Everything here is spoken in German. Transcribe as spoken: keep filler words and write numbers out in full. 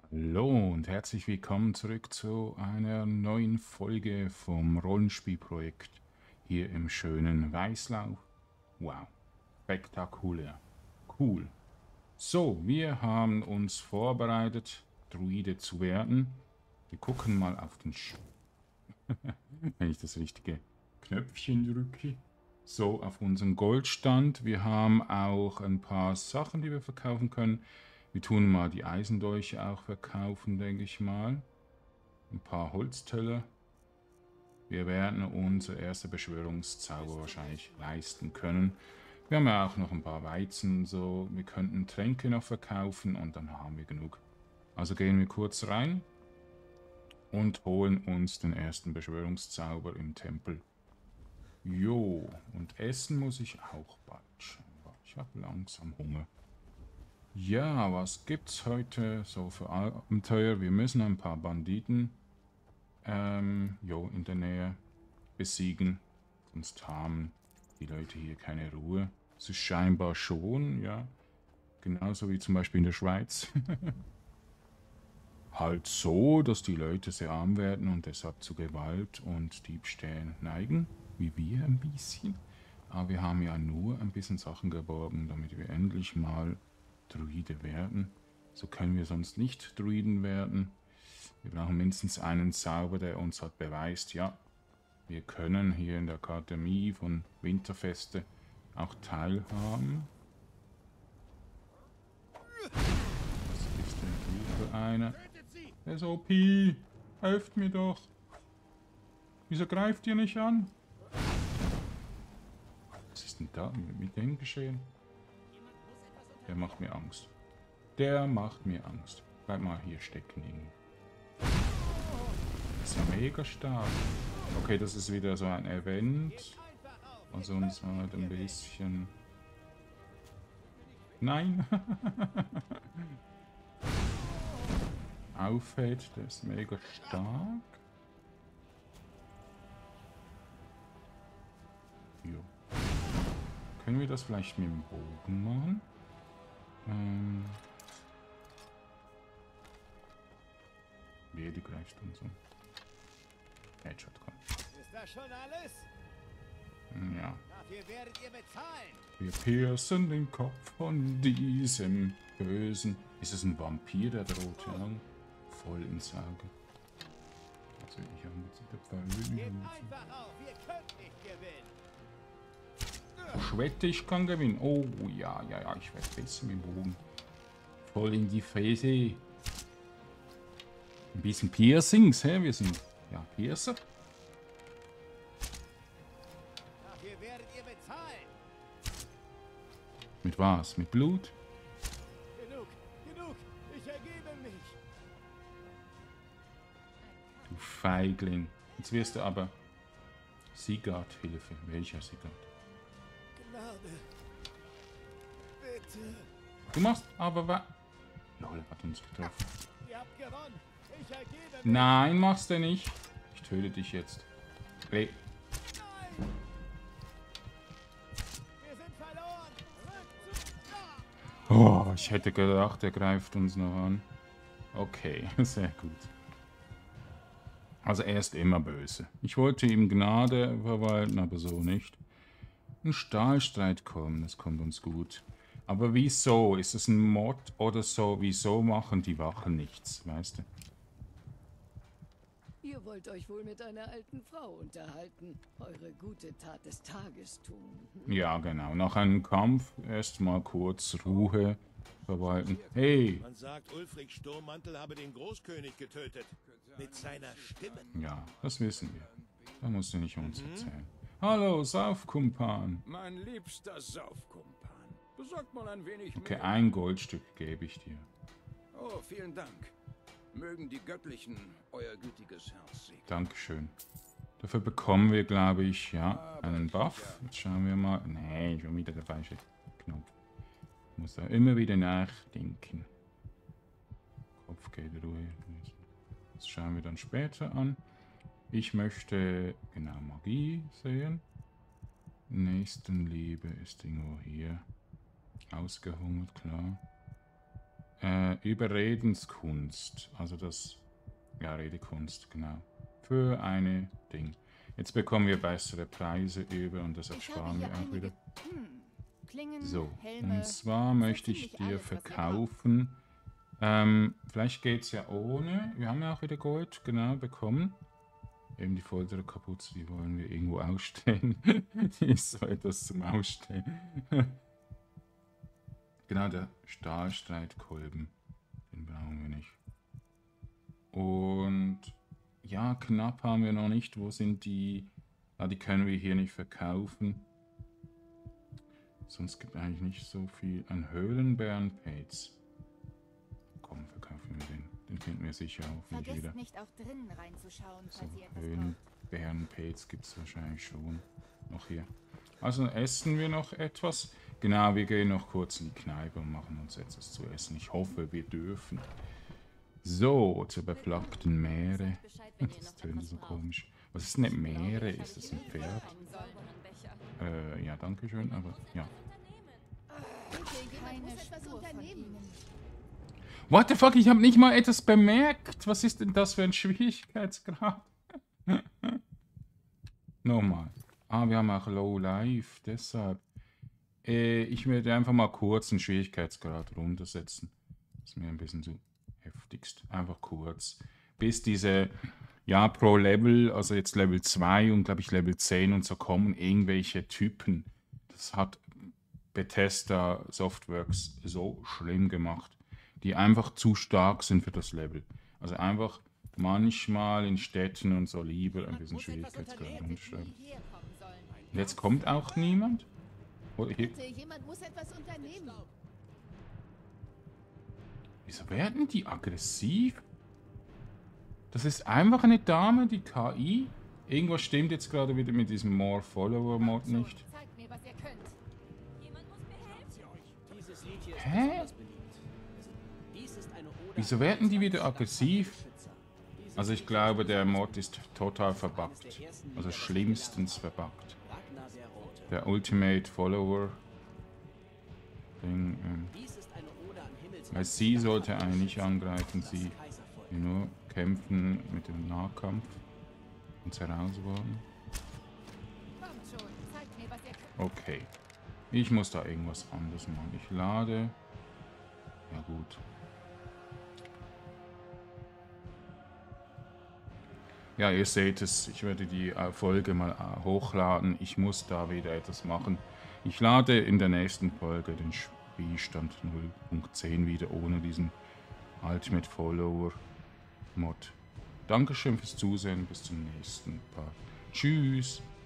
Hallo und herzlich willkommen zurück zu einer neuen Folge vom Rollenspielprojekt hier im schönen Weißlau. Wow, spektakulär, cool. So, wir haben uns vorbereitet, Druide zu werden. Wir gucken mal auf den Sch wenn ich das richtige Knöpfchen drücke. So, auf unseren Goldstand. Wir haben auch ein paar Sachen, die wir verkaufen können. Wir tun mal die Eisendolche auch verkaufen, denke ich mal. Ein paar Holzteller. Wir werden unser erster Beschwörungszauber wahrscheinlich leisten können. Wir haben ja auch noch ein paar Weizen, so wir könnten Tränke noch verkaufen und dann haben wir genug. Also gehen wir kurz rein und holen uns den ersten Beschwörungszauber im Tempel. Jo, und essen muss ich auch bald. Ich habe langsam Hunger. Ja, was gibt's heute so für Abenteuer? Wir müssen ein paar Banditen ähm, jo, in der Nähe besiegen. Sonst haben die Leute hier keine Ruhe. Es ist scheinbar schon, ja. Genauso wie zum Beispiel in der Schweiz. Halt so, dass die Leute sehr arm werden und deshalb zu Gewalt und Diebstählen neigen. Wie wir ein bisschen. Aber wir haben ja nur ein bisschen Sachen geborgen, damit wir endlich mal Druide werden. So können wir sonst nicht Druiden werden. Wir brauchen mindestens einen Zauber, der uns halt beweist, ja, wir können hier in der Akademie von Winterfeste auch teilhaben. Was ist denn hier für eine? S O P! Helft mir doch! Wieso greift ihr nicht an? Was ist denn da mit dem geschehen? Der macht mir Angst. Der macht mir Angst. Bleib mal hier stecken irgendwie. Das ist ja mega stark. Okay, das ist wieder so ein Event. Also uns halt ein bisschen... Nein! Auffällt, der ist mega stark. Jo. Können wir das vielleicht mit dem Bogen machen? Ähm... Wer die greift und so. Headshot kommt. Ist das schon alles? Ja. Dafür werdet ihr bezahlen. Wir piercen den Kopf von diesem Bösen. Ist es ein Vampir, der droht? Ja. Voll ins Auge. Also ich habe jetzt der Pfeil. Gebt einfach auf, ihr könnt nicht gewinnen. Ich wette, ich kann gewinnen. Oh ja, ja, ja, ich werde besser mit dem Bogen. Voll in die Fresse. Ein bisschen Piercings, hä? Wir sind ja Piercer. Dafür werdet ihr bezahlen. Mit was? Mit Blut? Genug, genug. Ich ergebe mich. Du Feigling. Jetzt wirst du aber... Sigurd, Hilfe. Welcher Sigurd? Gnade. Bitte. Du machst aber was... Lol, hat uns getroffen. Ihr habt gewonnen. Ich ergebe mich. Nein, machst du nicht. Ich töte dich jetzt. Hey. Nein. Wir sind verloren. Rück zu... Ah. Oh, ich hätte gedacht, er greift uns noch an. Okay, sehr gut. Also er ist immer böse. Ich wollte ihm Gnade verwalten, aber so nicht. Ein Stahlstreit kommen, das kommt uns gut. Aber wieso? Ist es ein Mod oder so? Wieso machen die Wachen nichts, weißt du? Ihr wollt euch wohl mit einer alten Frau unterhalten, eure gute Tat des Tages tun. Ja, genau. Nach einem Kampf erstmal kurz Ruhe verwalten. Hey! Man sagt, Ulfric Sturmmantel habe den Großkönig getötet. Mit seiner Stimme. Ja, das wissen wir. Da musst du nicht uns erzählen. Hallo, Saufkumpan. Mein liebster Saufkumpan. Besorgt mal ein wenig Okay, mehr. ein Goldstück gebe ich dir. Oh, vielen Dank. Mögen die Göttlichen euer gütiges Herz segnen. Dankeschön. Dafür bekommen wir, glaube ich, ja, einen Buff. Jetzt schauen wir mal. Nee, schon wieder der falsche Knopf. Ich muss da immer wieder nachdenken. Kopf geht Ruhe. Das schauen wir dann später an. Ich möchte, genau, Magie sehen. Nächstenliebe ist irgendwo hier. Ausgehungert, klar. Äh, Überredenskunst. Also das, ja, Redekunst, genau. Für eine Ding. Jetzt bekommen wir bessere Preise über und das ersparen wir auch wieder. Hm, Klingen, So, Helme, und zwar möchte ich ziemlich dir alles, was ihr verkaufen. Ähm, vielleicht geht es ja ohne. Wir haben ja auch wieder Gold, genau, bekommen. Eben die Folterkapuze, die wollen wir irgendwo ausstellen. Die ist so etwas zum Ausstellen. Genau, der Stahlstreitkolben. Den brauchen wir nicht. Und ja, knapp haben wir noch nicht. Wo sind die? Ah, die können wir hier nicht verkaufen. Sonst gibt es eigentlich nicht so viel. Ein Höhlenbärenpelz. Komm, verkaufen wir den. Den finden wir sicher auch nicht Vergesst wieder. nicht auch drinnen reinzuschauen, So, falls ihr etwas braucht. Höhlenbärenpelz gibt es wahrscheinlich schon. Noch hier. Also essen wir noch etwas. Genau, wir gehen noch kurz in die Kneipe und machen uns etwas zu essen. Ich hoffe, wir dürfen. So, zur beflaggten Meere. Das tönt so komisch. Was ist denn eine Meere? Ist das ein Pferd? Äh, ja, danke schön, aber ja. Keine muss etwas Spur von unternehmen. ihnen. What the fuck, ich habe nicht mal etwas bemerkt. Was ist denn das für ein Schwierigkeitsgrad? Nochmal. Ah, wir haben auch Low Life, deshalb. Äh, ich werde einfach mal kurz den Schwierigkeitsgrad runtersetzen. Das ist mir ein bisschen zu heftigst. Einfach kurz. Bis diese, ja, pro Level, also jetzt Level zwei und glaube ich Level zehn und so kommen irgendwelche Typen. Das hat Bethesda Softworks so schlimm gemacht, die einfach zu stark sind für das Level. Also einfach manchmal in Städten und so lieber ein bisschen Schwierigkeitsgrad runterschreiben. Und jetzt kommt auch niemand? Oder hier? Bitte, jemand muss etwas unternehmen. Wieso werden die aggressiv? Das ist einfach eine Dame, die K I. Irgendwas stimmt jetzt gerade wieder mit diesem More Follower Mod nicht. Zeigt mir, was ihr könnt. Dieses Lied hier ist Hä? besonders beliebt. Dies ist eine Ode Wieso an werden die den wieder aggressiv? Schützer. Dieses Also ich Lied glaube, ist der besonders Mod ist total verbuggt. Also schlimmstens verbuggt. Ragnar der Rote. Der Ultimate Follower Ding, ähm, Dies ist eine Ode an Himmelsgott. weil sie sollte einen nicht angreifen, sie Kaiservolk. will nur kämpfen mit dem Nahkampf, uns herausfordern. Kommt schon, zeigt mir, was ihr könnt. Okay. Ich muss da irgendwas anderes machen. Ich lade. Ja gut. Ja, ihr seht es. Ich werde die äh, Folge mal äh, hochladen. Ich muss da wieder etwas machen. Ich lade in der nächsten Folge den Spielstand null Punkt zehn wieder ohne diesen Ultimate Follower Mod. Dankeschön fürs Zusehen. Bis zum nächsten Part. Tschüss.